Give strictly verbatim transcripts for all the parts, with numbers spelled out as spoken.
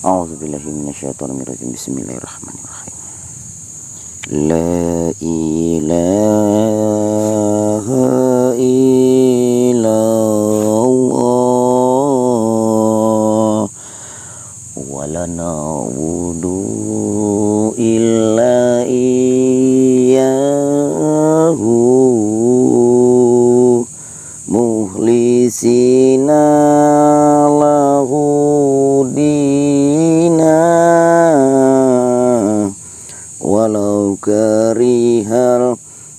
A'udzubillahi minasyaitonirrajim. Bismillahirrahmanirrahim. La ilaha illallah wa la na'budu illa iyyahu mukhlisina lahu dina walau karihal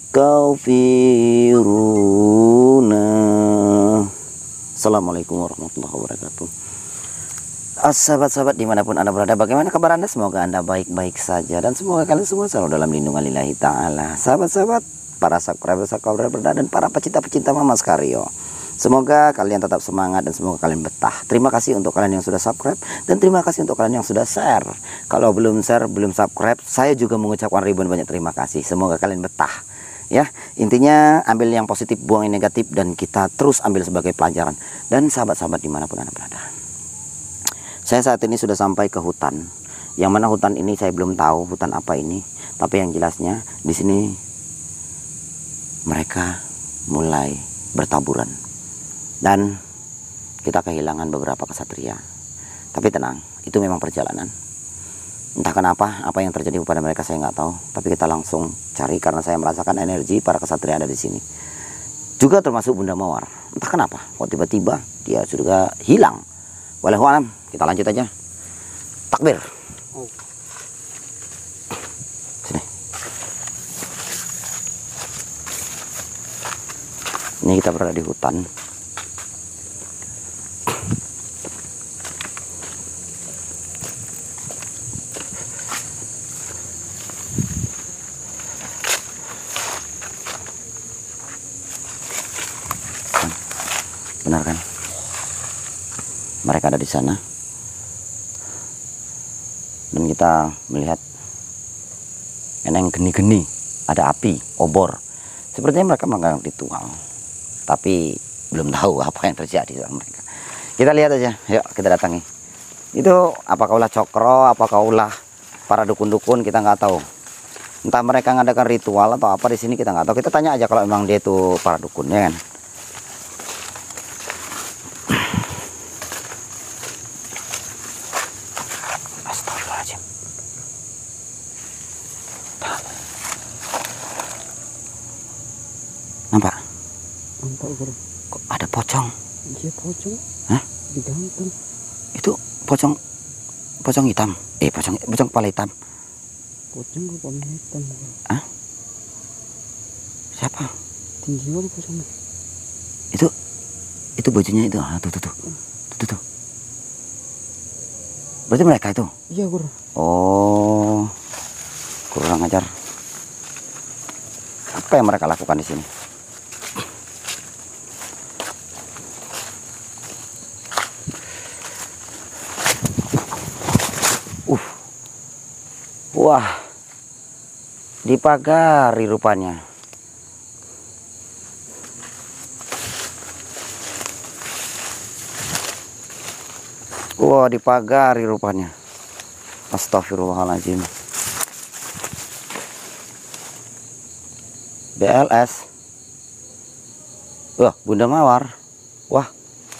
kafiruna. Assalamualaikum warahmatullahi wabarakatuh. Sahabat-sahabat dimanapun Anda berada, bagaimana kabar Anda? Semoga Anda baik-baik saja dan semoga kalian semua selalu dalam lindungan lillahi ta'ala. Sahabat-sahabat, para subscriber-subscriber dan para pecinta-pecinta Mama Skaryo, semoga kalian tetap semangat dan semoga kalian betah. Terima kasih untuk kalian yang sudah subscribe dan terima kasih untuk kalian yang sudah share. Kalau belum share, belum subscribe, saya juga mengucapkan ribuan banyak terima kasih. Semoga kalian betah. Ya, intinya ambil yang positif, buang yang negatif, dan kita terus ambil sebagai pelajaran. Dan sahabat-sahabat dimanapun Anda berada, saya saat ini sudah sampai ke hutan. Yang mana hutan ini saya belum tahu hutan apa ini, tapi yang jelasnya di sini mereka mulai bertaburan dan kita kehilangan beberapa kesatria. Tapi tenang, itu memang perjalanan. Entah kenapa apa yang terjadi kepada mereka saya nggak tahu, tapi kita langsung cari karena saya merasakan energi para kesatria ada di sini. Juga termasuk Bunda Mawar. Entah kenapa, kok tiba-tiba dia sudah hilang. Wallahu a'lam. Kita lanjut aja. Takbir. Oh. Sini. Ini kita berada di hutan. Benar kan? Mereka ada di sana. Dan kita melihat eneng geni-geni, ada api, obor. Sepertinya mereka melakukan ritual, tapi belum tahu apa yang terjadi sama mereka. Kita lihat aja, yuk kita datangi. Itu apakah ulah cokro, apakah ulah para dukun-dukun, kita nggak tahu. Entah mereka ngadakan ritual atau apa di sini, kita nggak tahu. Kita tanya aja kalau memang dia itu para dukun, ya kan? Nampak? Nampak, bro. Kok ada pocong? Iya, pocong. Hah? Di ganteng. Itu pocong, pocong hitam. Eh, pocong, pocong kepala hitam. Pocong kepala hitam. Hah? Siapa? Tinggi banget pocongnya. Itu, itu bajunya itu. Ah, tuh, tuh, tuh, tuh, tuh, tuh. Berarti mereka itu? Iya, bro. Oh, kurang ajar. Apa yang mereka lakukan di sini? Uh, wah, dipagari rupanya. Wah, dipagari rupanya. Astagfirullahaladzim. B L S. Wah, Bunda Mawar. Wah.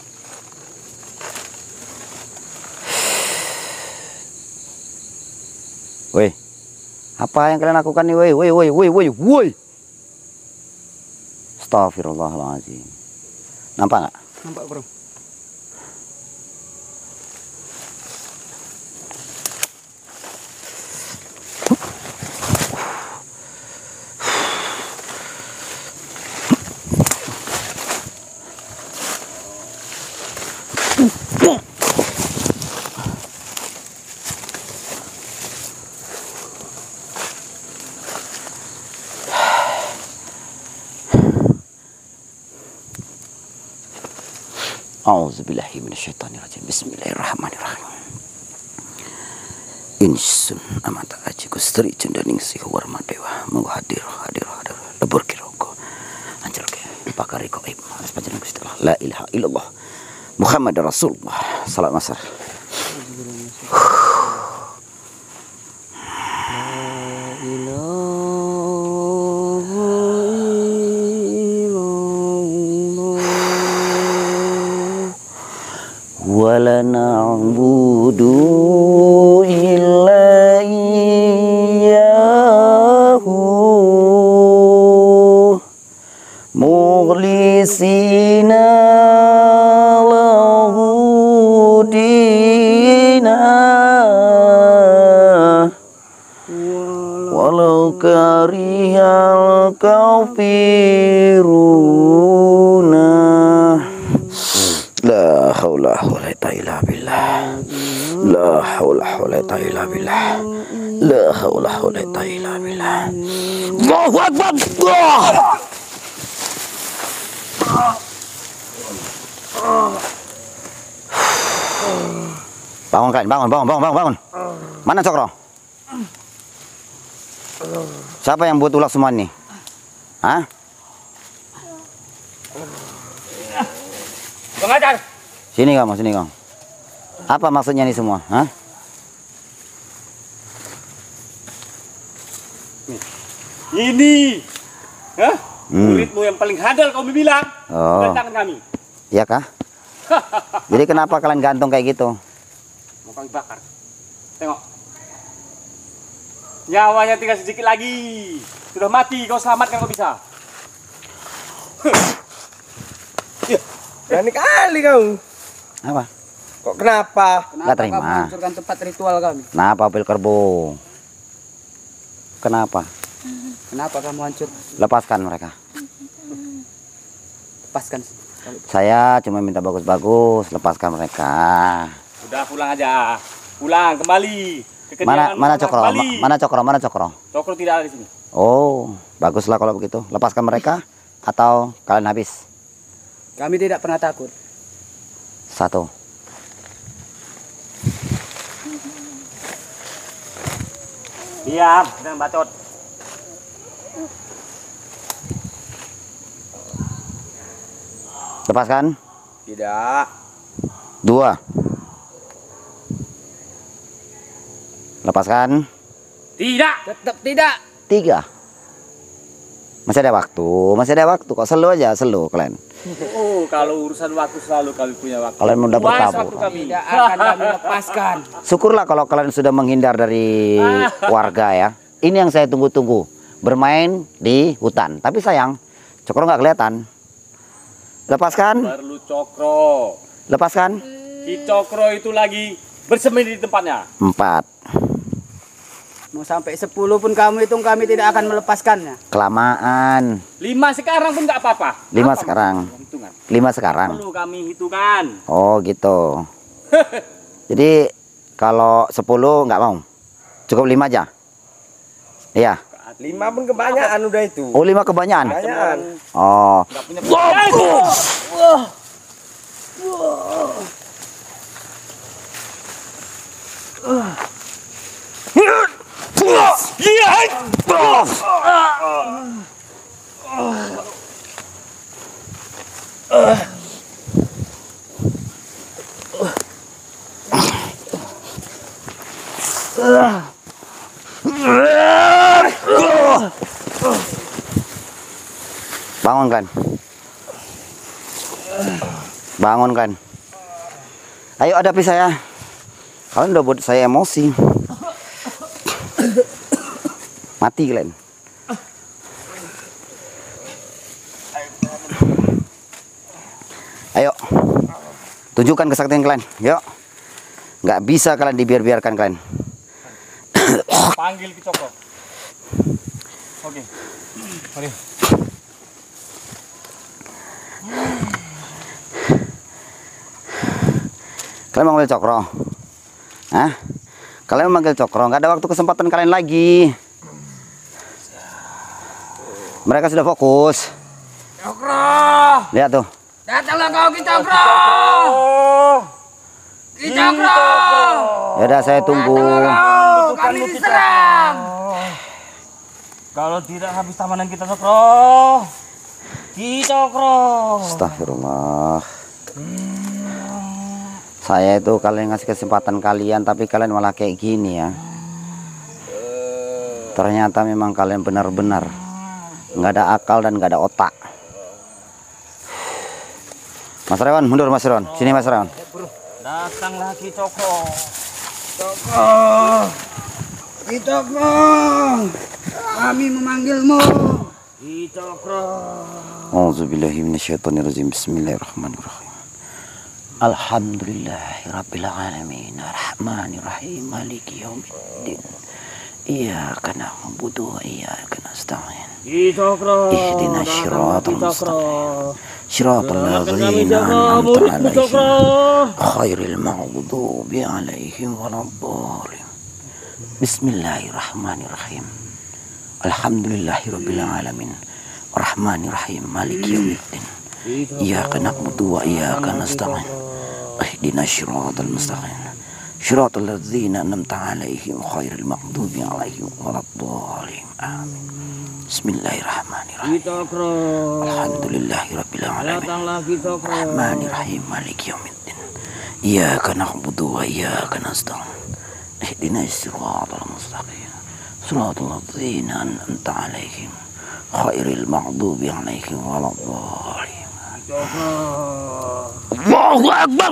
Woi. Apa yang kalian lakukan nih, woi, woi, woi, woi, woi, woi. Astagfirullahaladzim. Nampak nggak? Nampak, bro. A'udzubillahi minasyaitonirrajim. Bismillahirrahmanirrahim. Insun amata aji kustri cendaning si warma dewa mau hadir hadir hadir lebur kiroko anjir ke pakari ko ib harus panjenengan Gusti Allah la ilaha illallah Muhammad Rasulullah salam masar. ولا نعبد إلا إياه مخلصين له دينا walau karihal kafiruna. La haula wala quwwata illa billah. La haula wala quwwata illa billah. La haula wala quwwata illa billah. Allahu akbar. Bangun kan, bangun, bangun, bangun, bangun, bangun. Mana Cokro? Siapa yang buat ulak semua nih? Hah? Pengajar. Sini kamu, sini kamu. Apa maksudnya nih semua? Hah? Ini, hah? Hmm. Muridmu yang paling handal kau bilang. Oh. Tantangan kami. Iya kah? Jadi kenapa kalian gantung kayak gitu? Mau kami bakar. Tengok. Nyawanya tinggal sedikit lagi. Sudah mati, kau selamatkan kau bisa. Berani kali kau. Apa? Kok kenapa? Nggak terima. Kamu hancurkan tempat ritual kami? Kenapa Pil Kerbo? Kenapa? Kenapa kamu hancur? Lepaskan mereka. Lepaskan. Saya cuma minta bagus-bagus, lepaskan mereka. Udah pulang aja. Pulang kembali. Ke Mana kediaman mana Muhammad Cokro? kembali. Ma- Mana Cokro? Mana Cokro? Cokro tidak ada di sini. Oh, baguslah kalau begitu. Lepaskan mereka atau kalian habis. Kami tidak pernah takut. Satu. Diam, jangan bacot. Lepaskan. Tidak. Dua. Lepaskan. Tidak. Tetap tidak. Tiga. Masih ada waktu, masih ada waktu. Kok selu aja, selu kalian. Oh, kalau urusan waktu selalu kami punya waktu. Kalian mudah Puas bertabur. waktu kami. Tidak akan kami lepaskan. Syukurlah kalau kalian sudah menghindar dari warga ya. Ini yang saya tunggu-tunggu. Bermain di hutan. Tapi sayang, Cokro nggak kelihatan. Lepaskan. Perlu Cokro. Lepaskan. Ki Cokro itu lagi bersembunyi di tempatnya. Empat. Mau sampai sepuluh pun kamu hitung, kami tidak akan melepaskannya. Kelamaan. Lima sekarang pun nggak apa-apa. Lima Apa sekarang. maksudnya hitungan? Lima sekarang. Perlu kami hitungkan. Oh gitu. Jadi kalau sepuluh nggak mau. Cukup lima aja. Iya. Lima pun kebanyakan udah itu. Oh lima kebanyakan. Kebanyakan. Oh. Nggak punya Bangunkan. Bangunkan. Ayo hadapi saya. Kalian udah buat saya emosi. Mati kalian. Ayo. Tunjukkan kesaktian kalian. Yuk. Nggak bisa kalian dibiar-biarkan kalian. Panggil Ki Cokro. Oke. Oke. Kalian memanggil Cokro. Hah? Kalian memanggil Cokro, nggak ada waktu kesempatan kalian lagi. Mereka sudah fokus. Cokro! Lihat tuh. Datanglah kau Ki Cokro! Ki Cokro! Ya udah saya tunggu. Oh, kami diserang! Kalau tidak habis tamanan kita Cokro. Ki Cokro. Astagfirullah. Saya itu kalian ngasih kesempatan kalian, tapi kalian malah kayak gini ya. Ternyata memang kalian benar-benar nggak ada akal dan nggak ada otak. Mas Rewan, mundur Mas Rewan. Sini Mas Rewan. Datanglah Ki Cokro. Cokro, Ki Cokro, kami memanggilmu. Ki Cokro. A'udzubillahi minasyaitonirrajim. Bismillahirrahmanirrahim. Alhamdulillahirabbil alamin. Arrahmanirrahim. Maliki yaumiddin. Iyyaka na'budu wa iyyaka nasta'in. Ki Cokro. Ihdinas syiratal mustaqim. Syiratal ladzina Jaga an'amta muridmu Cokro. alaihim khairil maghdubi alaihim waladdallin. Bismillahirrahmanirrahim. Alhamdulillahirabbil alamin. Arrahmanirrahim. Maliki yaumiddin. Iyyaka na'budu wa iyyaka nasta'in. Ihdinas syiratal mustaqim. Syiratal ladzina an'amta alaihim khairil maghdubi alaihim waladdallin. Amin. Bismillahirrahmanirrahim. Ki Cokro. Alhamdulillahirabbil alamin. Datanglah Ki Cokro. Rahmanirrahim. Maliki yaumiddin. Iyyaka na'budu wa iyyaka nasta'in. Ihdinas siratal mustaqim. Siratal ladzina an'amta alaihim khairil maghdubi alaihim waladdallin. Cokro. Allahu akbar.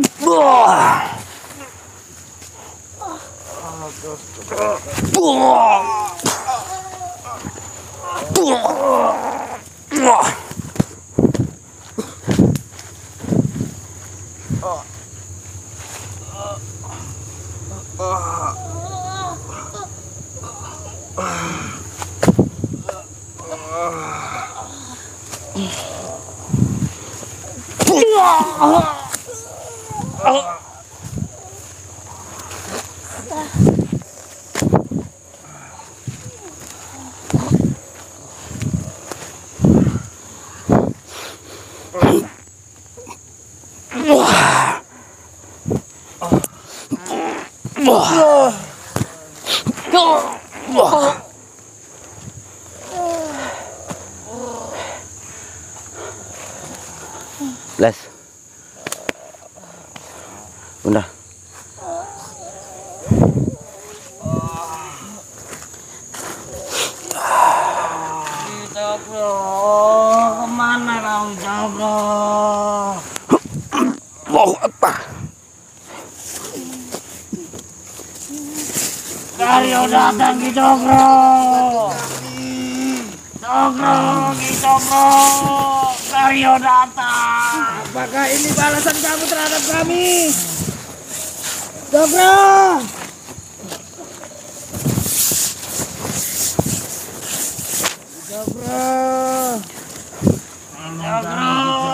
Les. Bunda. Ki Cokro. Kemana kau Cokro? Allahu akbar. Karyo datang Ki Cokro. Cokro, Ki Cokro. Karyo datang. Apakah ini balasan kamu terhadap kami? Cokro! Cokro! Cokro.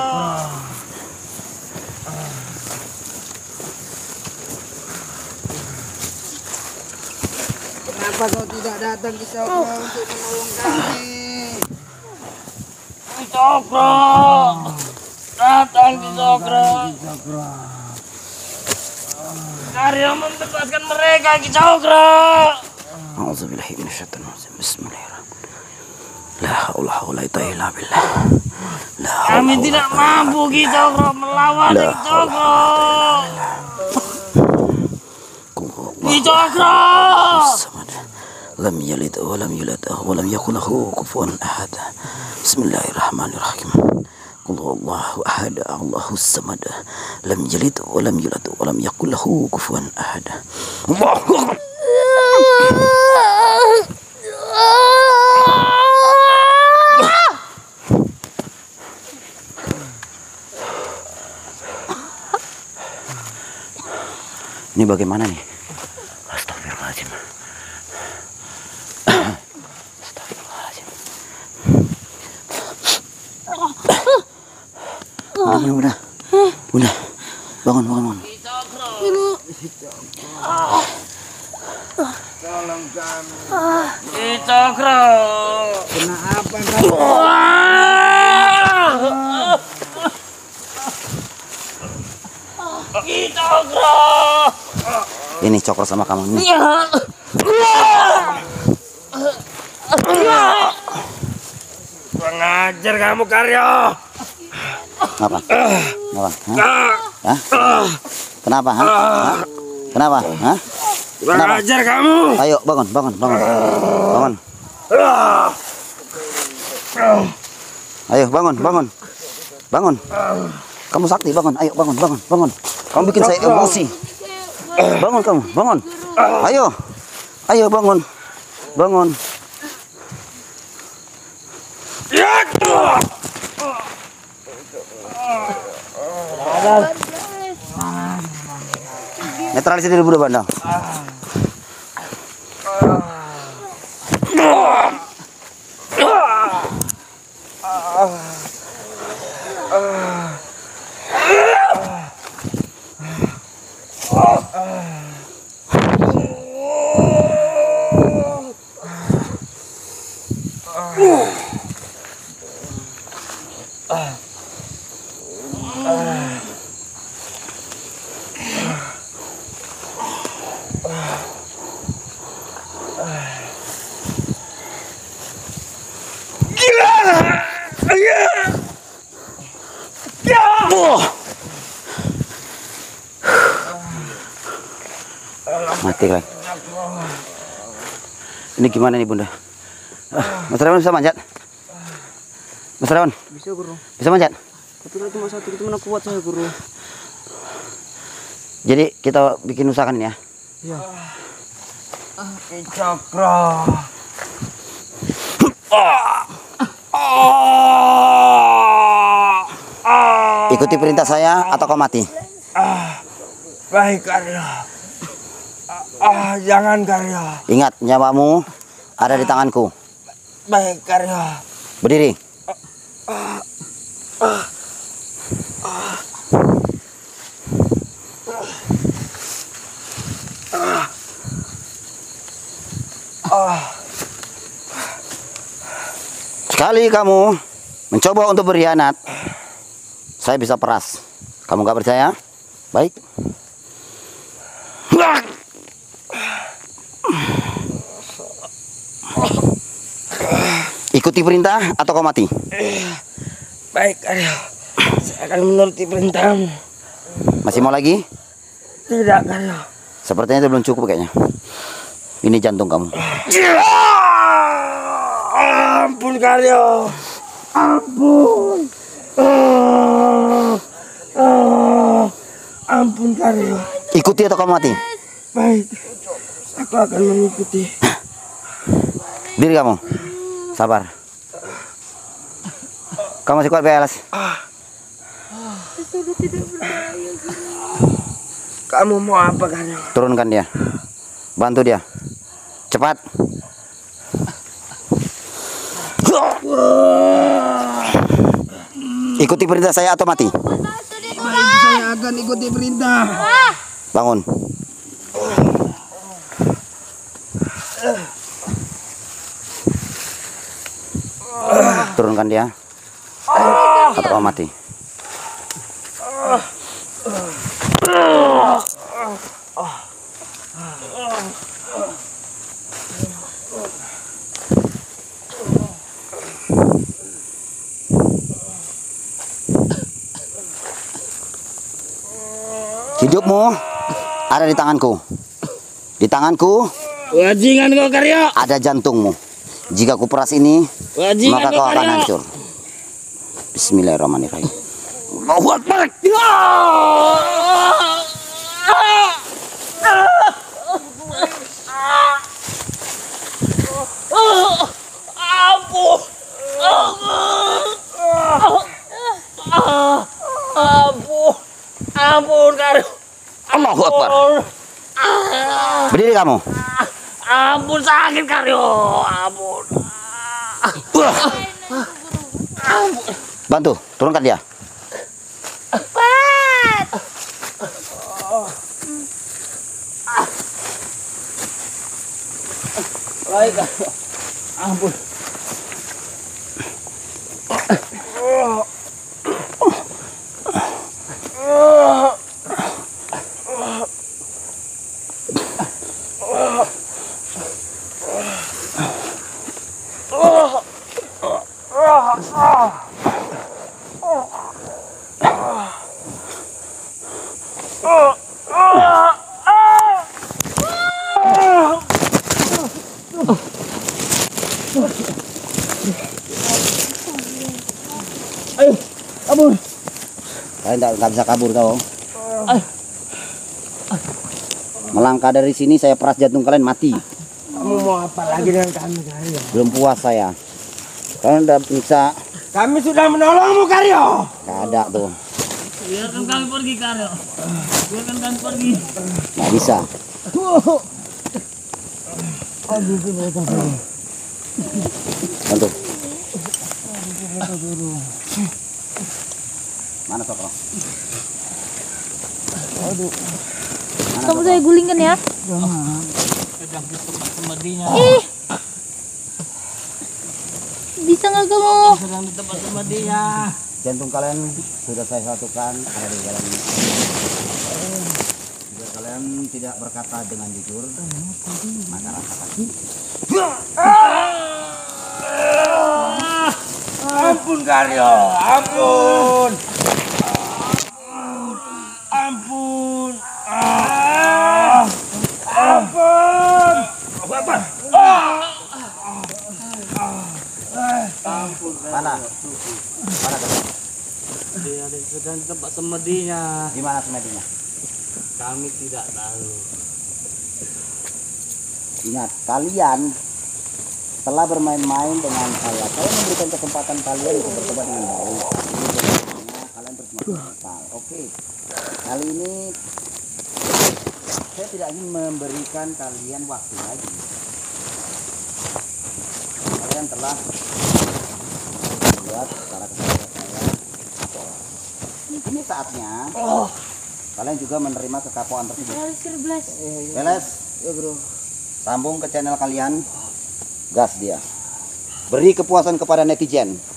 Kenapa kau tidak datang Ki Cokro untuk menolong kami? Ki Cokro. Datang Ki Cokro. Karyo membebaskan mereka Ki Cokro. A'udzubillahi minasyaitonir rajim. Bismillahirrahmanirrahim. La haula wala quwwata illa billah. La haula Kami tidak mampu Ki Cokro melawan Ki Cokro. Ki Cokro. Lam yalid wa lam yulad wa lam yakul lahu kufuwan ahad. Bismillahirrahmanirrahim. Qul huwallahu ahad, Allahus samad. Lam yalid wa lam yulad wa lam yakul lahu kufuwan ahad. Allahu akbar. Ini bagaimana nih? Astagfirullahaladzim. Astagfirullahaladzim. Bunda, bunda, bunda, bangun, bangun, bangun. Tolong kami. Ki Cokro. Kenapa kamu? Ki Cokro. Ini Cokro sama kamu ini. Pengajar kamu Karyo. Apa? Kenapa? Hah? Hah? Kenapa? Hah? Hah? Kenapa? Hah? Kenapa? Pengajar kamu. Ayo bangun, bangun, bangun, bangun. Ayo bangun, bangun, bangun. Kamu sakti, bangun. Ayo bangun, bangun, bangun. Kamu bikin saya emosi. Bangun kamu, bangun. Ayo. Ayo bangun. Bangun. Netralisir dulu Buddha Bandang. Mati kan. Ini gimana nih Bunda? Ah, Mas Rawan bisa manjat? Mas Rawan? Bisa guru. Bisa manjat? Tapi kalau cuma satu itu mana kuat saya guru. Jadi kita bikin usahakan ya. Iya. Ki Cokro. Ikuti perintah saya atau kau mati. Baik Karyo. Ah, jangan Karyo. Ingat, nyawamu ada di tanganku. Baik Karyo. Berdiri. Sekali kamu mencoba untuk berkhianat, saya bisa peras. Kamu gak percaya? Baik. Ikuti perintah atau kau mati? Baik Karyo. Saya akan menuruti perintahmu. Masih mau lagi? Tidak Karyo. Sepertinya itu belum cukup kayaknya. Ini jantung kamu. Ampun Karyo. Ampun. Ah, ah, ampun Karyo. Ikuti atau kau mati? Baik. Aku akan mengikuti. Diri kamu. Sabar. Kamu masih kuat, Belas? Kamu mau apa Karyo? Turunkan dia. Bantu dia. Cepat. Ikuti perintah saya atau mati. Baik, saya akan ikuti perintah. Bangun. Turunkan dia. Atau kau mati. Hidupmu ada di tanganku. Di tanganku Wajingan kau Karyo. ada jantungmu. Jika kuperas ini, Wajingan maka kau kau akan Karyo. hancur. Bismillahirrahmanirrahim. Allahu Akbar. Ampun. Ampun. Ampun Karyo. Allahu Akbar. Berdiri kamu. Ampun sakit Karyo. Ampun. Wah. Bantu, turunkan dia. Baik Karyo. Ampun. Ayo, ampun. Kalian nggak nggak bisa kabur tau. Melangkah dari sini saya peras jantung kalian mati. Kamu mau apa lagi dengan kami, Karyo? Belum puas saya. Kalian udah bisa. Kami sudah menolongmu, Karyo. Nggak ada tuh. Biarkan kami pergi, Karyo. Biarkan kami pergi. Nggak bisa. Bantu. Mana Sokro? Mana Kamu Sokro? saya gulingkan ya. Sedang di tempat semedinya. Ih. Bisa nggak kamu? Sedang di tempat semedinya. Jantung kalian sudah saya satukan ada di dalam ini. Jika kalian tidak berkata dengan jujur, maka rasakan. Ampun, Karyo. Ampun. Ampun. Ah. Ampun. Apa? Mana? Mana kalian? Dia ada sedang di tempat semedinya. Di mana semedinya? Kami tidak tahu. Ingat, kalian telah bermain-main dengan saya. Saya memberikan kesempatan kalian untuk bertobat dengan baik. Ini kalian terus mental. Oke. Kali ini saya tidak ingin memberikan kalian waktu lagi. Kalian telah membuat para kesalahan saya. Ini saatnya kalian juga menerima kekapuan tersebut. Beres? Ya bro. Sambung ke channel kalian. Gas dia. Beri kepuasan kepada netizen.